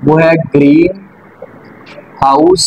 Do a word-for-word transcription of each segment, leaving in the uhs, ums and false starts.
वो है greenhouse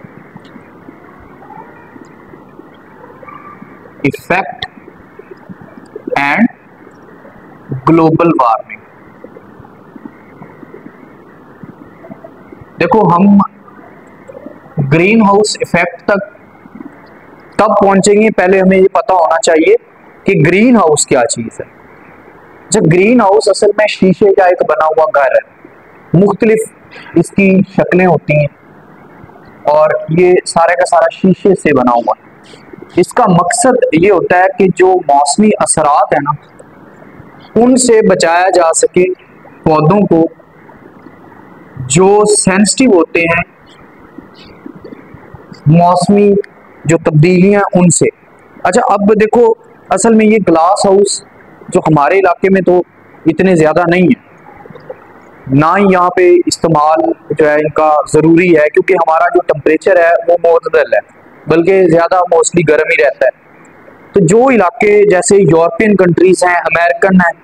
effect and global warming. देखो, हम ग्रीन हाउस इफेक्ट तक तब पहुंचेंगे, पहले हमें ये पता होना चाहिए कि ग्रीन हाउस क्या चीज है। जब ग्रीन हाउस असल में शीशे का एक बना हुआ घर है, मुख्तलिफ इसकी शक्लें होती हैं और ये सारे का सारा शीशे से बना हुआ है। इसका मकसद ये होता है कि जो मौसमी असरात है ना, उनसे बचाया जा सके पौधों को जो सेंसिटिव होते हैं मौसमी जो तब्दीलियां उनसे। अच्छा, अब देखो, असल में ये ग्लास हाउस जो हमारे इलाके में तो इतने ज़्यादा नहीं है, ना ही यहाँ पे इस्तेमाल जो है इनका ज़रूरी है, क्योंकि हमारा जो टेम्परेचर है वो मौतदल है, बल्कि ज़्यादा मोस्टली गर्म ही रहता है। तो जो इलाके जैसे यूरोपियन कंट्रीज़ हैं, अमेरिकन हैं,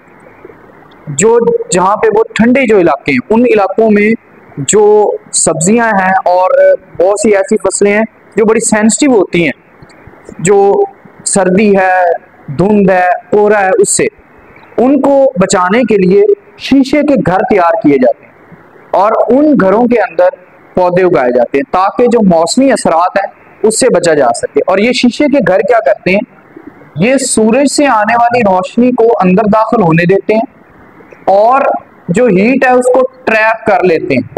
जो जहाँ पे वो ठंडे जो इलाके हैं, उन इलाकों में जो सब्जियां हैं और बहुत सी ऐसी फसलें हैं जो बड़ी सेंसिटिव होती हैं, जो सर्दी है, धुंध है, कोहरा है, उससे उनको बचाने के लिए शीशे के घर तैयार किए जाते हैं और उन घरों के अंदर पौधे उगाए जाते हैं ताकि जो मौसमी असरात हैं उससे बचा जा सके। और ये शीशे के घर क्या करते हैं, ये सूरज से आने वाली रोशनी को अंदर दाखिल होने देते हैं और जो हीट है उसको ट्रैप कर लेते हैं,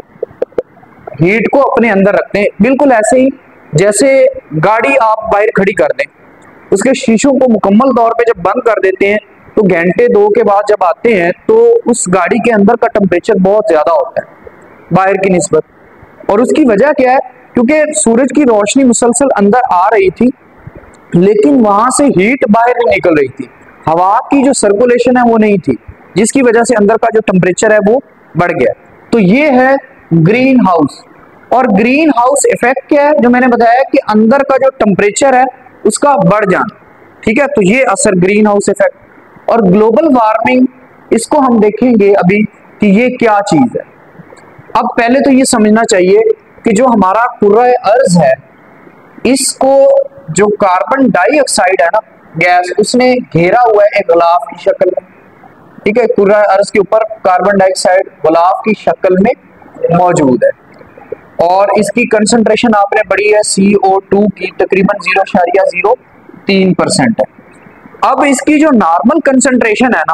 हीट को अपने अंदर रखते हैं। बिल्कुल ऐसे ही जैसे गाड़ी आप बाहर खड़ी कर दें, उसके शीशों को मुकम्मल तौर पे जब बंद कर देते हैं तो घंटे दो के बाद जब आते हैं तो उस गाड़ी के अंदर का टेम्परेचर बहुत ज़्यादा होता है बाहर की निस्बत। और उसकी वजह क्या है, क्योंकि सूरज की रोशनी मुसलसल अंदर आ रही थी लेकिन वहां से हीट बाहर नहीं निकल रही थी, हवा की जो सर्कुलेशन है वो नहीं थी, जिसकी वजह से अंदर का जो टेम्परेचर है वो बढ़ गया। तो ये है ग्रीन हाउस। और ग्रीन हाउस इफेक्ट क्या है, जो मैंने बताया कि अंदर का जो टेम्परेचर है उसका बढ़ जाना, ठीक है। तो ये असर ग्रीन हाउस इफेक्ट। और ग्लोबल वार्मिंग, इसको हम देखेंगे अभी कि ये क्या चीज है। अब पहले तो ये समझना चाहिए कि जो हमारा कुर्रा अर्ज है, इसको जो कार्बन डाइऑक्साइड है ना गैस, उसने घेरा हुआ है एक गुलाब की शक्ल में, ठीक है। कुर्रा अर्ज के ऊपर कार्बन डाइऑक्साइड गुलाब की शक्ल में मौजूद है और इसकी कंसंट्रेशन आपने पढ़ी है सी ओ टू की तकरीबन जीरो इशारिया जीरो तीन परसेंट है। अब इसकी जो नॉर्मल कंसंट्रेशन है ना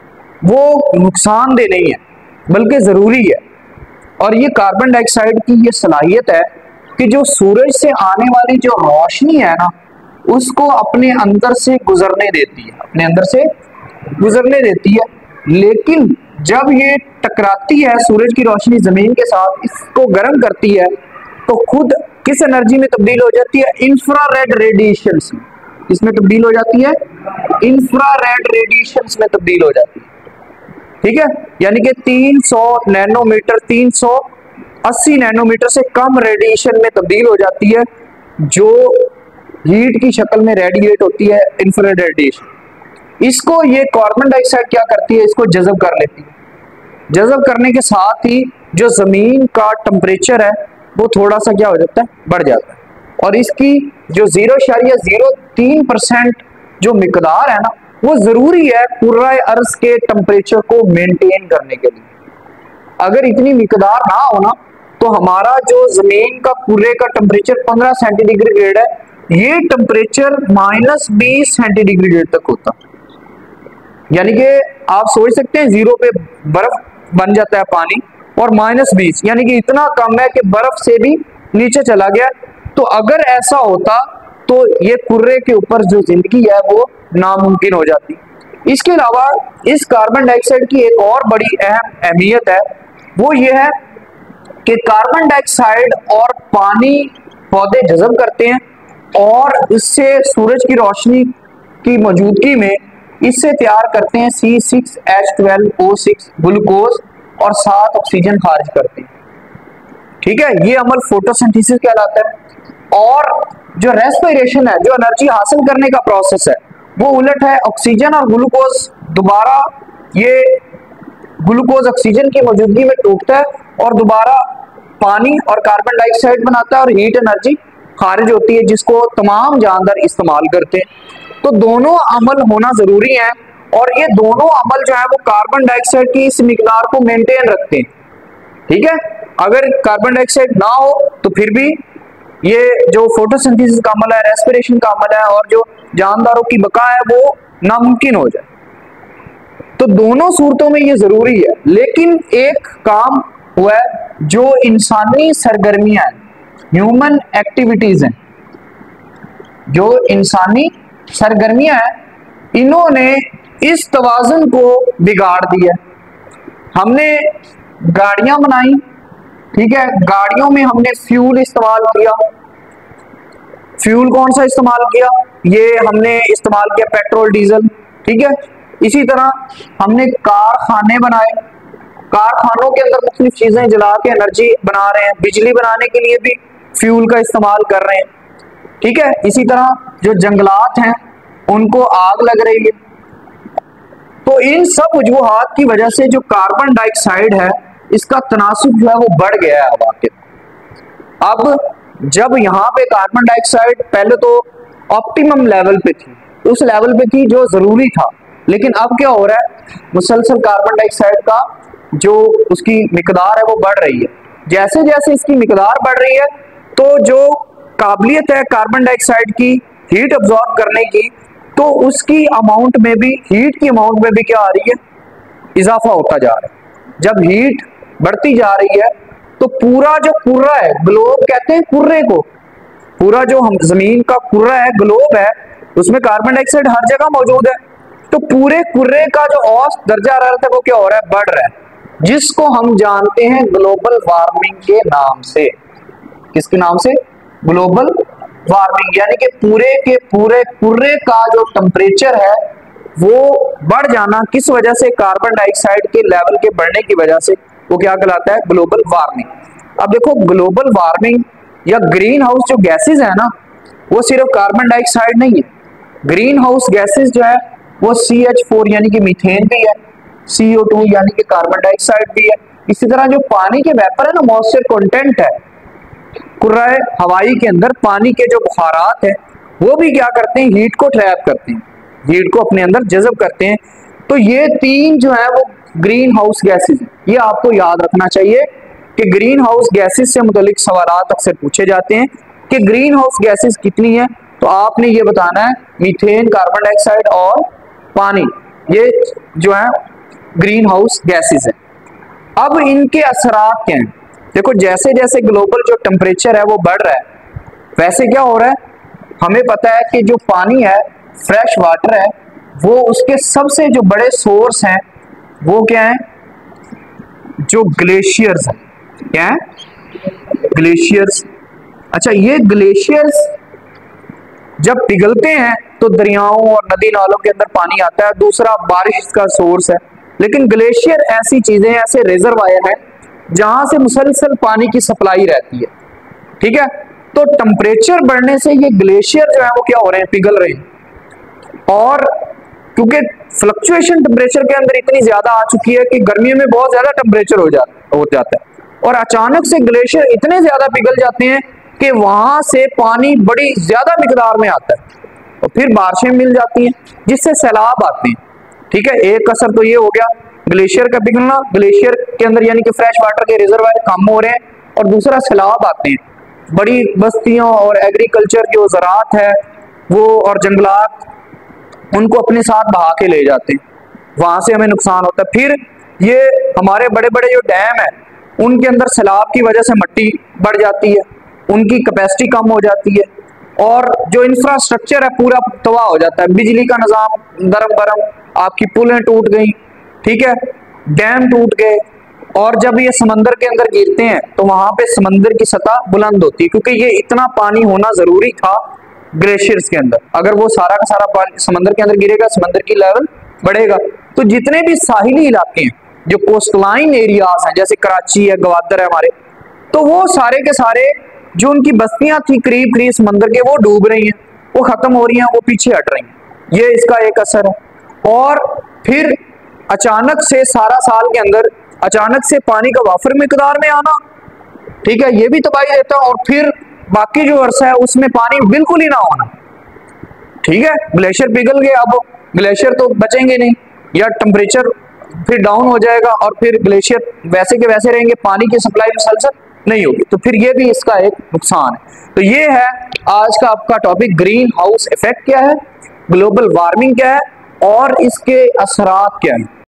वो नुकसानदेह नहीं है बल्कि ज़रूरी है। और ये कार्बन डाइऑक्साइड की ये सलाहियत है कि जो सूरज से आने वाली जो रोशनी है ना उसको अपने अंदर से गुजरने देती है, अपने अंदर से गुजरने देती है। लेकिन जब ये टकराती है सूरज की रोशनी जमीन के साथ, इसको गर्म करती है, तो खुद किस एनर्जी में तब्दील हो जाती है, इंफ्रारेड रेडिएशंस में। इसमें तब्दील हो जाती है, इंफ्रारेड रेडिएशंस में तब्दील हो जाती है, ठीक है। यानी कि तीन सौ नैनोमीटर, तीन सौ अस्सी नैनोमीटर से कम रेडिएशन में तब्दील हो जाती है, जो हीट की शक्ल में रेडिएट होती है, इंफ्रारेड रेडिएशन। इसको ये कार्बन डाइऑक्साइड क्या करती है, इसको जज़ब कर लेती है। जज़ब करने के साथ ही जो जमीन का टेम्परेचर है वो थोड़ा सा क्या हो जाता है, बढ़ जाता है। और इसकी जो जीरो इशारिया जीरो तीन परसेंट जो मिकदार है ना वो जरूरी है कुर्रा अर्ज के टेम्परेचर को मेंटेन करने के लिए। अगर इतनी मिकदार ना हो ना तो हमारा जो जमीन का कुर्रे का टेम्परेचर पंद्रह सेंटीग्रेड है, ये टेम्परेचर माइनस बीस सेंटीग्रेड तक होता। यानी कि आप सोच सकते हैं जीरो पे बर्फ बन जाता है पानी, और माइनस बीस यानी कि इतना कम है कि बर्फ से भी नीचे चला गया। तो अगर ऐसा होता तो ये कुर्रे के ऊपर जो जिंदगी है वो नामुमकिन हो जाती। इसके अलावा इस कार्बन डाइऑक्साइड की एक और बड़ी अहम अहमियत है, वो ये है कि कार्बन डाइऑक्साइड और पानी पौधे जज़ब करते हैं और इससे सूरज की रोशनी की मौजूदगी में इससे तैयार करते हैं C six H twelve O six glucose और साथ ऑक्सीजन खारिज करते हैं, ठीक है। ये अमल फोटोसिंथेसिस कहलाता है। और जो रेस्पिरेशन है, जो एनर्जी हासिल करने का प्रोसेस है, वो उलट है। ऑक्सीजन और ग्लूकोज दोबारा, ये ग्लूकोज ऑक्सीजन की मौजूदगी में टूटता है और दोबारा पानी और कार्बन डाइऑक्साइड बनाता है और हीट एनर्जी खारिज होती है, जिसको तमाम जानदार इस्तेमाल करते हैं। तो दोनों अमल होना जरूरी है और ये दोनों अमल जो है वो कार्बन डाइऑक्साइड की इस मिकदार को मेंटेन रखते हैं। ठीक है, अगर कार्बन डाइऑक्साइड ना हो तो फिर भी ये जो फोटोसिंथेसिस का अमल है, रेस्पिरेशन का अमल है और जो जानदारों की बका है वो नामुमकिन हो जाए। तो दोनों सूरतों में ये जरूरी है। लेकिन एक काम हुआ है, जो इंसानी सरगर्मियां हैं, ह्यूमन एक्टिविटीज हैं, जो इंसानी सरगर्मियां हैं, इन्होंने इस तवाज़ुन को बिगाड़ दिया। हमने गाड़ियां बनाई, ठीक है, गाड़ियों में हमने फ्यूल इस्तेमाल किया। फ्यूल कौन सा इस्तेमाल किया? ये हमने इस्तेमाल किया पेट्रोल डीजल। ठीक है, इसी तरह हमने कारखाने बनाए, कारखानों के अंदर मुख्तलिफ चीजें जला के एनर्जी बना रहे हैं, बिजली बनाने के लिए भी फ्यूल का इस्तेमाल कर रहे हैं। ठीक है, इसी तरह जो जंगलात हैं उनको आग लग रही है। तो इन सब वजूहात की वजह से जो कार्बन डाइऑक्साइड है इसका तनासुब जो है वो बढ़ गया है हवा के। अब जब यहाँ पे कार्बन डाइऑक्साइड पहले तो ऑप्टिमम लेवल पे थी, उस लेवल पे थी जो जरूरी था, लेकिन अब क्या हो रहा है, मुसलसल कार्बन डाइऑक्साइड का जो उसकी मिकदार है वो बढ़ रही है। जैसे जैसे इसकी मिकदार बढ़ रही है तो जो काबिलियत है कार्बन डाइऑक्साइड की हीट अब्सॉर्ब करने की, तो उसकी अमाउंट में भी, हीट की अमाउंट में भी क्या आ रही है, इजाफा होता जा रहा है। जब हीट बढ़ती जा रही है तो पूरा जो कुर्रा है, ग्लोब कहते हैं कुर्रे को, पूरा जो हम जमीन का कुर्रा है, ग्लोब है, उसमें कार्बन डाइऑक्साइड हर जगह मौजूद है। तो पूरे कुर्रे का जो औसत दर्जा हरारत है वो क्या हो रहा है, बढ़ रहा है, जिसको हम जानते हैं ग्लोबल वार्मिंग के नाम से। किसके नाम से? Global warming. यानी कि पूरे के पूरे कुर्रे का जो टेम्परेचर है वो बढ़ जाना, किस वजह से? कार्बन डाइऑक्साइड के लेवल के बढ़ने की वजह से। वो क्या कहलाता है? Global warming. अब देखो, ग्लोबल वार्मिंग या ग्रीन हाउस जो गैसेज है ना, वो सिर्फ कार्बन डाइऑक्साइड नहीं है। ग्रीन हाउस गैसेज जो है वो सी एच फोर यानी कि मीथेन भी है, सी ओ टू यानी कि कार्बन डाइऑक्साइड भी है। इसी तरह जो पानी के वेपर है ना, मॉइस्चर कंटेंट है कुर्राए हवाई के अंदर, पानी के जो बुखारात है वो भी क्या करते हैं, हीट को ट्रैप करते हैं, हीट को अपने अंदर जज़ब करते हैं। तो ये तीन जो है वो ग्रीन हाउस गैसेज है। ये आपको याद रखना चाहिए कि ग्रीन हाउस गैसेज से मुतालिक सवालात अक्सर पूछे जाते हैं कि ग्रीन हाउस गैसेज कितनी है, तो आपने ये बताना है मीथेन, कार्बन डाइऑक्साइड और पानी, ये जो है ग्रीन हाउस गैसेज है। अब इनके असरात क्या हैं? देखो, जैसे जैसे ग्लोबल जो टेम्परेचर है वो बढ़ रहा है, वैसे क्या हो रहा है, हमें पता है कि जो पानी है, फ्रेश वाटर है, वो उसके सबसे जो बड़े सोर्स हैं वो क्या है? जो ग्लेशियर्स हैं। क्या है? ग्लेशियर्स। अच्छा, ये ग्लेशियर्स जब पिघलते हैं तो दरियाओं और नदी नालों के अंदर पानी आता है, दूसरा बारिश का सोर्स है। लेकिन ग्लेशियर ऐसी चीजें, ऐसे रिजर्वायर है जहां से मुसलसल पानी की सप्लाई रहती है। ठीक है, तो टेम्परेचर बढ़ने से ये ग्लेशियर जो है वो क्या हो रहे हैं, पिघल रहे हैं। और क्योंकि फ्लक्चुएशन टेम्परेचर के अंदर इतनी ज्यादा आ चुकी है कि गर्मियों में बहुत ज्यादा टेम्परेचर हो जाता हो जाता है और अचानक से ग्लेशियर इतने ज्यादा पिघल जाते हैं कि वहां से पानी बड़ी ज्यादा मिकदार में आता है और फिर बारिशें मिल जाती हैं, जिससे सैलाब आते हैं। ठीक है, एक असर तो ये हो गया ग्लेशियर का पिघलना, ग्लेशियर के अंदर यानी कि फ्रेश वाटर के रिजर्वायर कम हो रहे हैं, और दूसरा सैलाब आते हैं। बड़ी बस्तियों और एग्रीकल्चर जो ज़राअत है वो और जंगलात, उनको अपने साथ बहा के ले जाते हैं, वहां से हमें नुकसान होता है। फिर ये हमारे बड़े बड़े जो डैम है उनके अंदर सैलाब की वजह से मिट्टी बढ़ जाती है, उनकी कैपेसिटी कम हो जाती है और जो इंफ्रास्ट्रक्चर है पूरा तबाह हो जाता है। बिजली का निज़ाम गरम गरम, आपकी पुलें टूट गई, ठीक है, डैम टूट गए, और जब ये समंदर के अंदर गिरते हैं तो वहां पे समंदर की सतह बुलंद होती है, क्योंकि ये इतना पानी होना जरूरी था ग्लेशियर्स के अंदर। अगर वो सारा का सारा पानी समंदर के अंदर गिरेगा, समंदर की लेवल बढ़ेगा। तो जितने भी साहिली इलाके हैं, जो कोस्टलाइन एरियाज हैं, जैसे कराची है, गवादर है हमारे, तो वो सारे के सारे जो उनकी बस्तियां थी करीब करीब समंदर के, वो डूब रही हैं, वो खत्म हो रही हैं, वो पीछे हट रही हैं। ये इसका एक असर है। और फिर अचानक से सारा साल के अंदर अचानक से पानी का वाफर मिकदार में आना, ठीक है, ये भी तबाही देता है। और फिर बाकी जो अरसा है उसमें पानी बिल्कुल ही ना होना, ठीक है, ग्लेशियर पिघल गए, अब ग्लेशियर तो बचेंगे नहीं, या टेम्परेचर फिर डाउन हो जाएगा और फिर ग्लेशियर वैसे के वैसे रहेंगे, पानी की सप्लाई मुसलसल नहीं होगी, तो फिर ये भी इसका एक नुकसान है। तो ये है आज का आपका टॉपिक, ग्रीन हाउस इफेक्ट क्या है, ग्लोबल वार्मिंग क्या है और इसके असरात क्या है।